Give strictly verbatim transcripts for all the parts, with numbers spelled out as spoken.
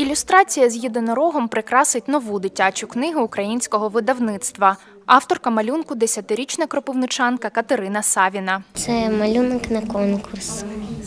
Ілюстрація з єдинорогом прикрасить нову дитячу книгу українського видавництва. Авторка малюнку – десятирічна кропивничанка Катерина Савіна. Це малюнок на конкурс.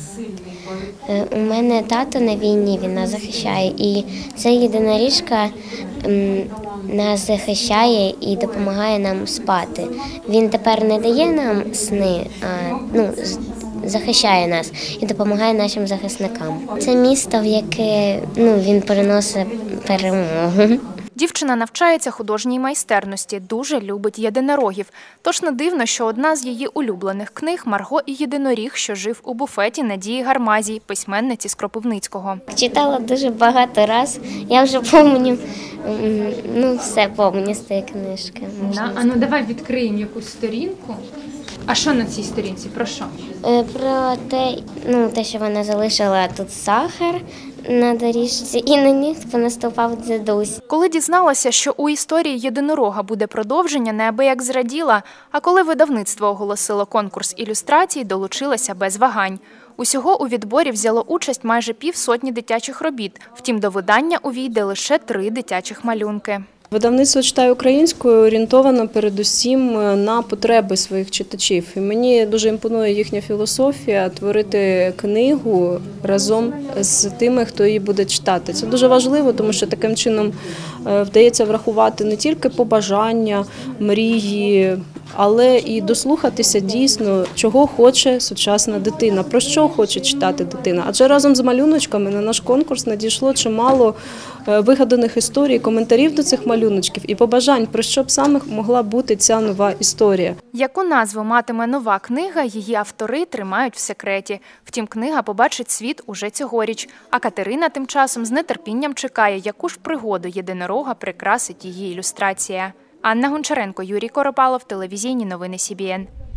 У мене тато на війні, він нас захищає. І ця єдиноріжка нас захищає і допомагає нам спати. Він тепер не дає нам сни, а ну, захищає нас і допомагає нашим захисникам. Це місто, в яке ну, він переносить перемогу. Дівчина навчається художній майстерності, дуже любить єдинорогів. Тож не дивно, що одна з її улюблених книг – «Марго і єдиноріг, що жив у буфеті» Надії Гармазій, письменниці з Кропивницького. Читала дуже багато разів, я вже пам'ятаю, ну все пам'ятаю з цієї книжки. Да? А ну давай відкриємо якусь сторінку. А що на цій сторінці? Про що? Про те, ну, те, що вона залишила тут сахар на доріжці і на них понаступав дідусь. Коли дізналася, що у історії єдинорога буде продовження, неабияк зраділа, а коли видавництво оголосило конкурс ілюстрацій, долучилася без вагань. Усього у відборі взяло участь майже півсотні дитячих робіт, втім до видання увійде лише три дитячих малюнки. Видавництво «Читай українською» орієнтовано передусім на потреби своїх читачів. І мені дуже імпонує їхня філософія творити книгу разом з тими, хто її буде читати. Це дуже важливо, тому що таким чином вдається врахувати не тільки побажання, мрії, але і дослухатися дійсно, чого хоче сучасна дитина, про що хоче читати дитина. Адже разом з малюночками на наш конкурс надійшло чимало вигаданих історій, коментарів до цих малюночків і побажань, про що б саме могла бути ця нова історія. Яку назву матиме нова книга, її автори тримають в секреті. Втім, книга побачить світ уже цьогоріч. А Катерина тим часом з нетерпінням чекає, яку ж пригоду єдинорога прикрасить її ілюстрація. Анна Гончаренко, Юрій Коропалов, телевізійні новини Сі Бі Ен.